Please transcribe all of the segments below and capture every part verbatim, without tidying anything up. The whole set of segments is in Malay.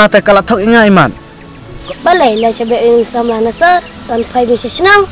ta te kala thok inga iman. Balai la chabe ing samla nasar san phai bi senang.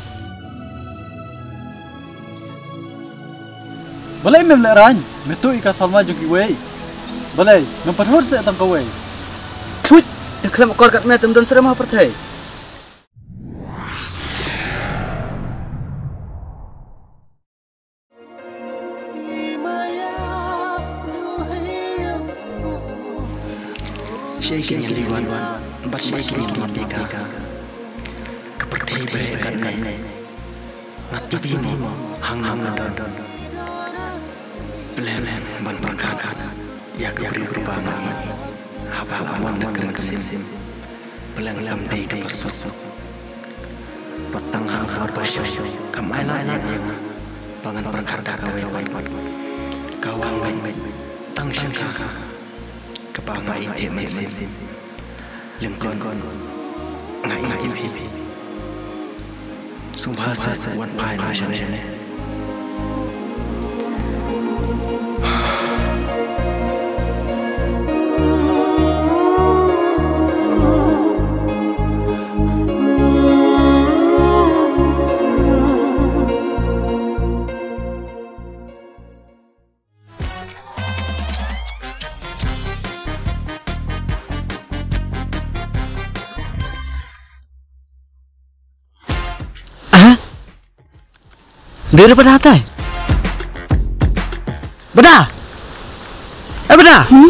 Balai mem le ran, metu ika salma jogi wei. Balai, nampak hur se tang kawei. Put, jangan kor kat me tem don sere ma perthai. Shaking yang liwan, but shaking yang merdeka. Keperti bahagian nai, ngati bimo, hang ngadon. Belem ban perkat, ya keberi berbangan. Hafal awan nak kemeksim, beleng kamdei kepesut. Petang hang por basyo, kamai lanya yang bangan perkat dah kawewan. Kawang baik, tang syangka. Kebangai inti mesim, lengkon, ngai inti, sumbasa wan pai nasional. Dari pada hatai. Beda. Eh beda. Hmm?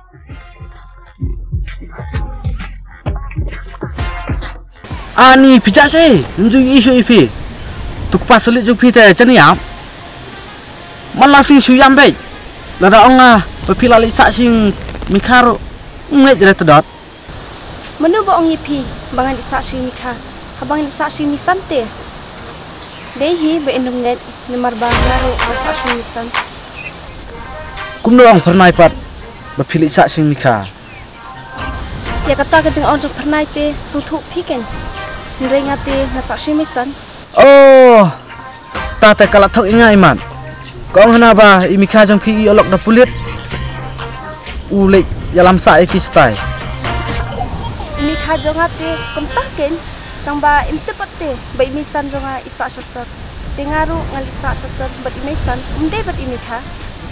Ani pijak saya. Nunjuk isu ipi. Tuk pas sulit jupi teh ceniap. Malah sing suyam baik. Lada onga pepila lisak sing mikaro. Ngai jadi tedot. Menu boong ipi bangan lisak sing mikha. Habang lisak sing misante. Dehi beendunget nomor bangaru asa sunisan. Kum doang pernah ipat bapili sak sing mikha. Ya kata kejeng onjok pernah te sutu piken. Nringate ngasak sunisan. Oh, tata kala thok inga iman. Kau hana ba imikha jong pi olok da pulit. Ulik yalam sa iki stai. Imikha jongate komtaken. Tangba imtepate ba imisan jonga isa sasar tengaru ngalisa sasar bat imisan umde bat imikha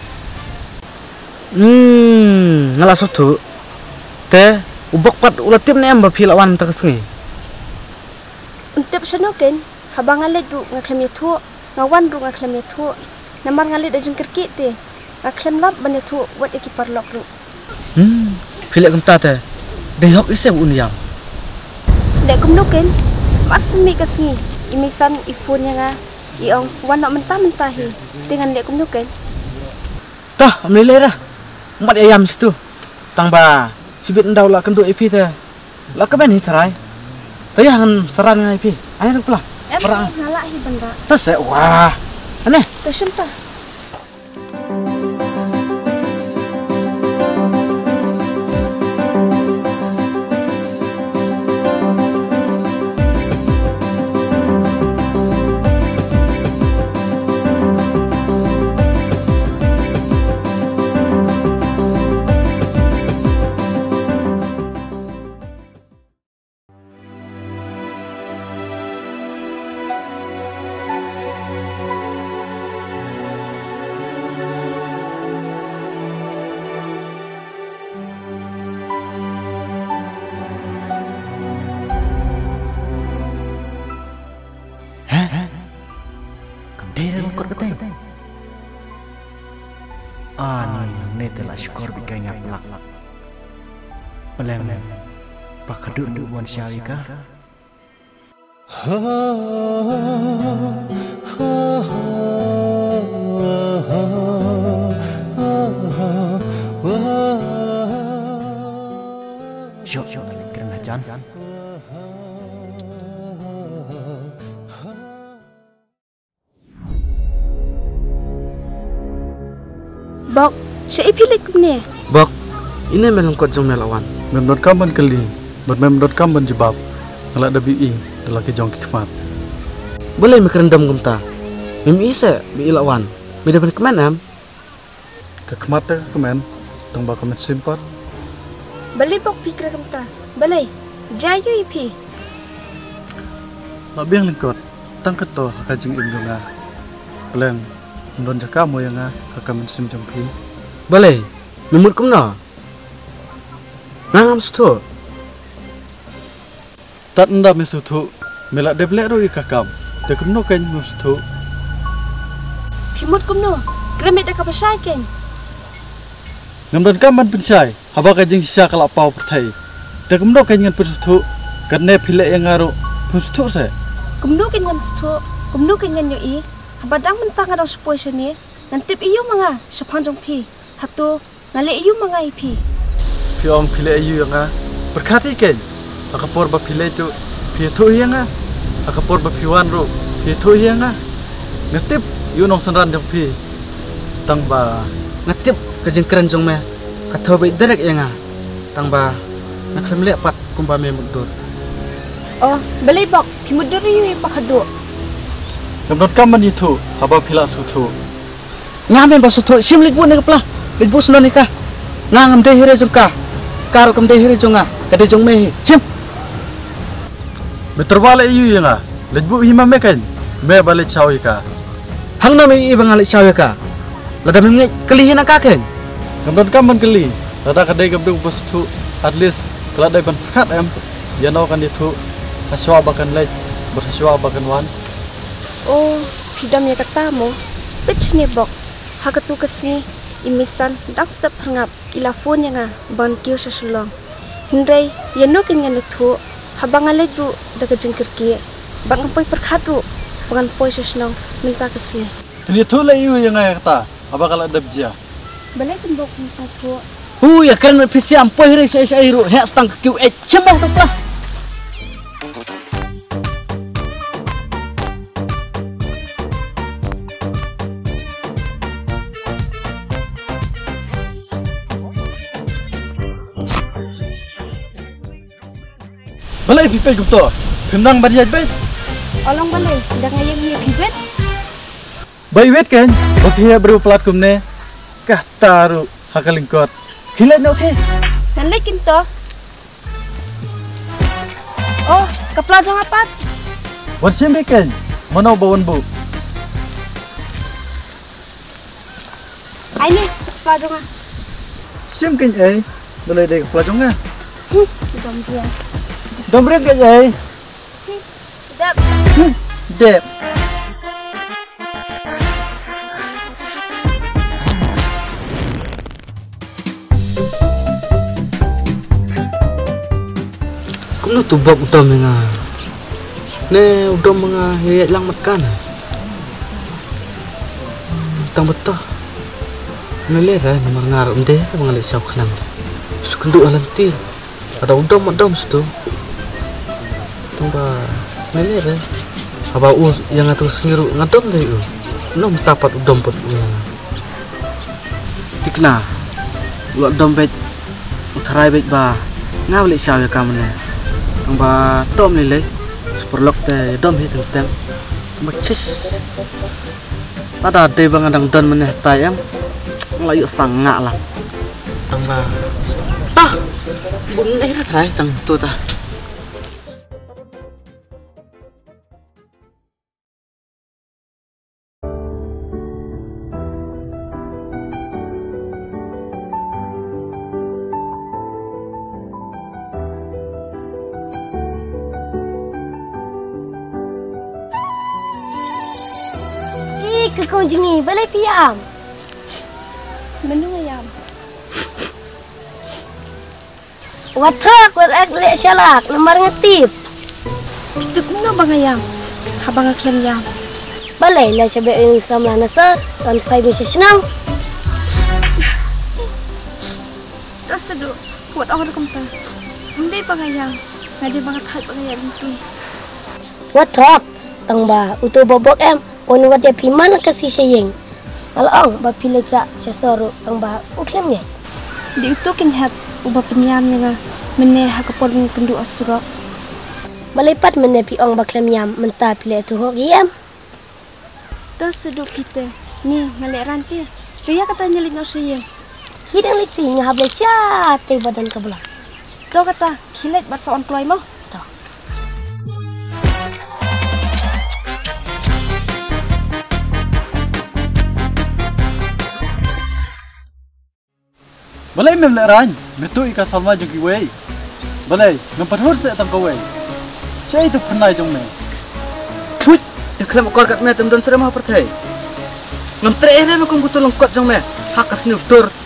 hmm ngala sotu te ubok pat ulatim ne amba philawan takasngi untep shanoken habang ngalet du ngaklem yathu ngawan du ngaklem yathu namar ngalet da jengkerki te ngaklem lap banethu wat ekipar lok ru hmm philek kamta te dehok isem unyam dek kumnuken masmi kasngi imisan ifun nga iong wana mentah-mentahi dengan dek kumnuken tah amlele dah mat ayam situ tangba sibit ndau la kendu ipi te la keben hi tarai tayangan seran ngai ipi ayo nak pula perang ngalak hi benda tas wah aneh tersimpa. Syukur bikai ngaplak pelem pakadun wan syawika syok syok kerana jan bok saya pilih kumne. Bok, ini memang kot jong melawan. Mem dot com ban keli, but mem dot com ban jebab. Ngalak da bi dalaki jong kikmat. Boleh mikerendam kumta. Mem isa bi ilawan. Mi dapat kemen am. Kikmat te kemen, tong ba kemen simpat. Balay bok pikir kamta. Balay. Jayu ipi. Labiang lingkot. Tang keto hakajing indunga. Beleng. Ndon jaka mo yang nga kakamin sim jongpi. Balay, memut kum na. Ngangam sto. Tat nda mesutu. Melak deblek ro ikakam. Dekum no kan mustu. Pimut kum no. Kremet dak kapasai ken. Ngamdan kaman pensai. Haba kajing sisa kalak pau pertai. Dekum no kan ngan persutu. Karena pilek yang ngaru persutu se. Kumnu ken ngan sto. Kumnu ken ngan yo i. Habadang mentang ada sepoi sini. Nantip iyo mga sepanjang pi. Hatu ngale iyo mga ipi. Piong pilek ayu yang nga. Berkati ken. Akapor ba pilek tu. Pieto yang nga. Akapor ba piwan ro. Pieto yang nga. Ngetip iyo nong senran jong pi. Tang ba. Ngatip kajing keren jong me. Katho bai derek yang nga. Tang ba. Naklem lek pat kumba me mukdur. Oh, balay bok. Pimut duri iyo ipakado. Ngamdan kaman itu. Haba pilak sutu. Ngamen ba sutu sim lik bu ne kapla. Lik bu suno nikah. Ngangam de hire jong ka. Karo kam de hire jong nga. Kade jong me sim. Beterbalik iyu yang nga. Lejbu hima mekan. Me balik cawi ka. Hang na me i bangalik sawe ka. Lada me kelihin ka ken. Ngamdan kaman keli. Lada kadai gabdung besutu. At least kalau ada berkat em. Janau kan itu. Haswa bakan lej. Berhaswa bakan wan. Oh, pidam ya katamu. Bechne bok. Hagatu kesni imisan dak step hangap ilafon yang ah ban kiu sasulong. Hindai yano kenyan itu habang aledu daga jengkirki. Bang ampai perkhadu bangan poi sasulong minta kesni. Ini tu lah iu yang ayah kata. Apa kalau ada bejia? Balai tembok ni satu. Hu ya keren me pisi ampai hire sai sai ru hek stang kiu e cembang kapla. Balai pipel gusto. Kendang bariat baik. Olong balai, dah ngayam ni pibet. Baik wet kan? Okey ya bro pelat kumne. Kah taru hakalingkot. Hilat nak okey. Nalai kinto. Oh, kapla jang apat. Warsim kan? Mana bawan bu? Ai ni, kapla jang ah. Sim kan eh. Balai dek pelajongnya. Hmm, dom dia. Dombrek kan eh. Dap. Dep. Kumno tubak utam nga. Ne udam mga hiyat lang matkan. Tang betah. Nalera na mga ngarap nde mga lisaw kanang. Sukundu alam til. Ada udam udam situ. Tungba nalera. Aba u yang atur sengiru ngadom deh u. No metapat udam pot u. Tikna. Lu udam bet utarai bet ba. Ngawli saw ya kamne. Tungba tom nilai. Superlok teh dom hit tentang. Macis. Tada de bang adang don meneh tayam. Ngelayu sangak lah. Tungba. Tah. Bun eh rai tang tu tah. Kau jengi balai piam. Menu ayam. Watak watak lek syalak lembar ngetip. Itu kumno bang ayam. Habang akhir yam. Balai lah sebab yang sama nasa sampai bisa senang. Tas sedu. Kuat orang kumta. Mendai bang ayam. Ngadi banget hat bang ayam itu. Watak tangba utu bobok em. Wan wadia piman kasih sayang. Alang ba pilag sa casoro ang ba uklem niya. Di itu kinhat ubah penyam nga meneh hakapor ng kendu asuro. Malipat meneh piong baklem yam menta pila tu hok yam. Tas sedu kita. Ni ngalek ranti. Ria kata nyelit no sayang. Hidang lipi ngahablay cate badan kabelah. to kata khilet bat sawan kloi mo to Balai mem le ran, metu ika salma jong ki wei. Balai, ngam pathor se tang ko wei. Chai tu phnai jong me. Put, jaklam kor kat me tum don sere ma perthai. Ngam tre ere me kong butul lengkot jong me. Hakas ni utur